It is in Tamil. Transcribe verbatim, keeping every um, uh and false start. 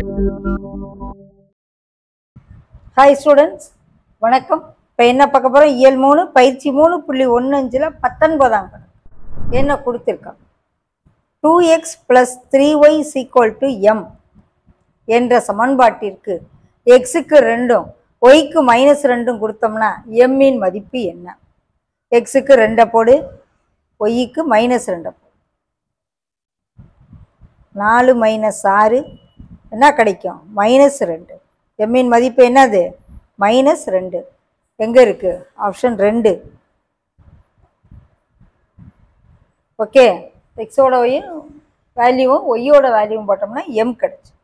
ஹாய் ஸ்டூடெண்ட்ஸ், வணக்கம். இப்போ என்ன பார்க்க போகிறோம்? இயல் மூணு பயிற்சி மூணு புள்ளி ஒன்று அஞ்சில் பத்தொன்பதாம் கணக்கு என்ன கொடுத்துருக்கான்? Two x plus three y equal to m என்ற சமன்பாட்டிற்கு எக்ஸுக்கு ரெண்டும் ஒய்க்கு மைனஸ் ரெண்டும் கொடுத்தோம்னா எம்மின் மதிப்பு என்ன? எக்ஸுக்கு ரெண்டை போடு, ஒய்க்கு மைனஸ் ரெண்டை போடு. நாலு மைனஸ் ஆறு என்ன கிடைக்கும்? மைனஸ் ரெண்டு. எம்மின் மதிப்பு என்னது? மைனஸ் ரெண்டு. எங்கே இருக்குது? ஆப்ஷன் ரெண்டு. ஓகே, எக்ஸோட ஒய்யும் வேல்யூவும் ஒய்யோட வேல்யூவும் போட்டோம்னா எம் கிடச்சி.